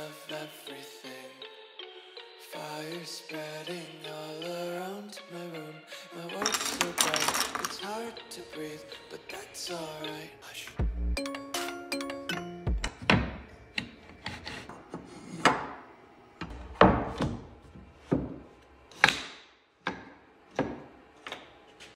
of everything. Fire spreading all around my room. My world's so bright, it's hard to breathe, but that's alright. Hush.